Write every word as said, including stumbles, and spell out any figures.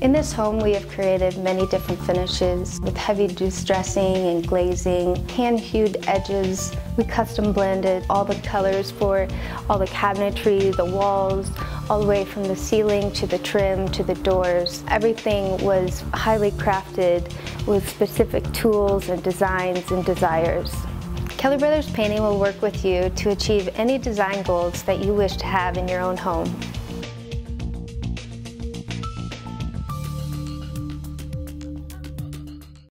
In this home, we have created many different finishes with heavy distressing and glazing, hand-hewed edges. We custom blended all the colors for all the cabinetry, the walls, all the way from the ceiling to the trim to the doors. Everything was highly crafted with specific tools and designs and desires. Kelly Brothers Painting will work with you to achieve any design goals that you wish to have in your own home.